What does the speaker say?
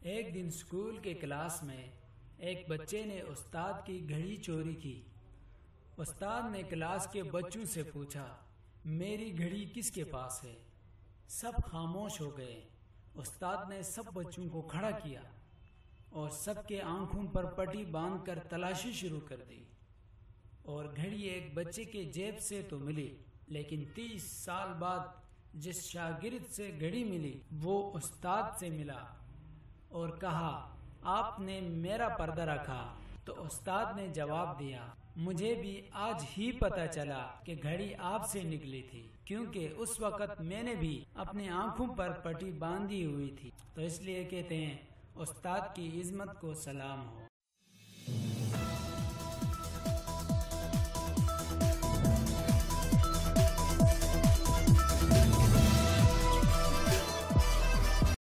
एक दिन स्कूल के क्लास में एक बच्चे ने उस्ताद की घड़ी चोरी की। उस्ताद ने क्लास के बच्चों से पूछा, मेरी घड़ी किसके पास है? सब खामोश हो गए। उस्ताद ने सब बच्चों को खड़ा किया और सबके आंखों पर पट्टी बांधकर तलाशी शुरू कर दी। और घड़ी एक बच्चे के जेब से तो मिली, लेकिन 30 साल बाद जिस शागिर्द से घड़ी मिली वो उस्ताद से मिला और कहा, आपने मेरा पर्दा रखा। तो उस्ताद ने जवाब दिया, मुझे भी आज ही पता चला कि घड़ी आपसे निकली थी, क्योंकि उस वक़्त मैंने भी अपनी आंखों पर पट्टी बांधी हुई थी। तो इसलिए कहते हैं, उस्ताद की इज्जत को सलाम हो।